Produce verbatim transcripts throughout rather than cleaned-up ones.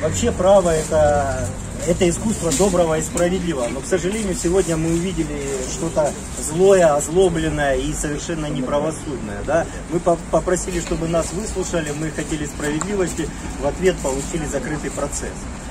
вообще право это, это искусство доброго и справедливого. Но, к сожалению, сегодня мы увидели что-то злое, озлобленное и совершенно неправосудное. Да? Мы попросили, чтобы нас выслушали, мы хотели справедливости, в ответ получили закрытый процесс.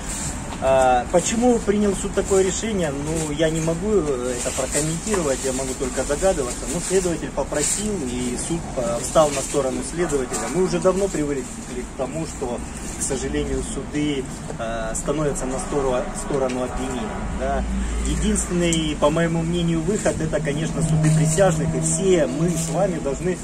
Почему принял суд такое решение? Ну, я не могу это прокомментировать, я могу только догадываться. Но следователь попросил, и суд встал на сторону следователя. Мы уже давно привыкли к тому, что, к сожалению, суды становятся на сторону, сторону обвинения. Да? Единственный, по моему мнению, выход — это, конечно, суды присяжных, и все мы с вами должны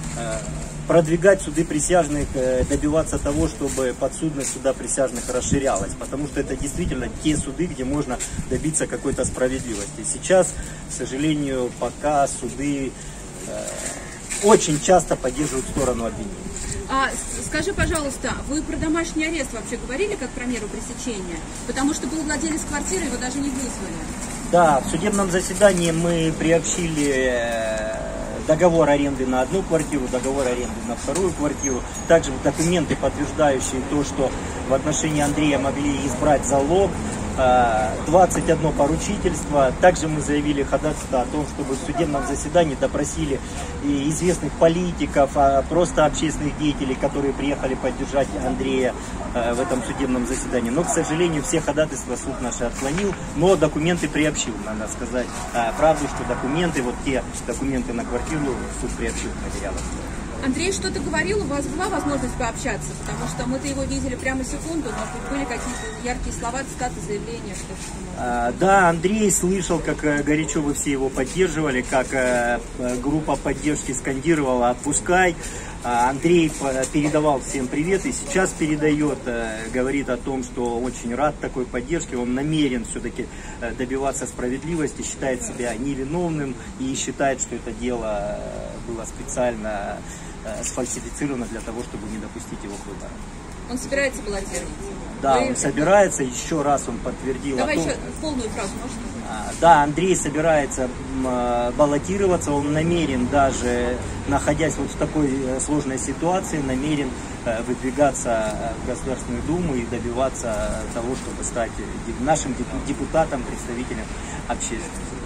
продвигать суды присяжных, добиваться того, чтобы подсудность суда присяжных расширялась, потому что это действительно те суды, где можно добиться какой-то справедливости. Сейчас, к сожалению, пока суды э, очень часто поддерживают сторону обвинения. А, скажи, пожалуйста, вы про домашний арест вообще говорили как про меру пресечения? Потому что был владелец квартиры, его даже не вызвали. Да, в судебном заседании мы приобщили договор аренды на одну квартиру, договор аренды на вторую квартиру, также документы, подтверждающие то, что в отношении Андрея могли избрать залог, двадцать одно поручительство. Также мы заявили ходатайство о том, чтобы в судебном заседании допросили и известных политиков, просто общественных деятелей, которые приехали поддержать Андрея в этом судебном заседании. Но, к сожалению, все ходатайства суд наши отклонил, но документы приобщил, надо сказать правду, что документы, вот те документы на квартиру суд приобщил к материалам. Андрей что-то говорил, у вас была возможность пообщаться, потому что мы-то его видели прямо секунду, может быть, были какие-то яркие слова, цитаты, заявления, что-то. А, да, Андрей слышал, как горячо вы все его поддерживали, как а, группа поддержки скандировала «Отпускай». А, Андрей передавал всем привет и сейчас передает, а, говорит о том, что очень рад такой поддержке, он намерен все-таки добиваться справедливости, считает себя невиновным и считает, что это дело было специально сфальсифицировано для того, чтобы не допустить его к выборам. Он собирается баллотироваться? Да, Вы... он собирается, еще раз он подтвердил. Давай о том, еще полную фразу, можно? Да, Андрей собирается баллотироваться, он намерен, даже находясь вот в такой сложной ситуации, намерен выдвигаться в Государственную Думу и добиваться того, чтобы стать нашим депутатом, представителем общественности.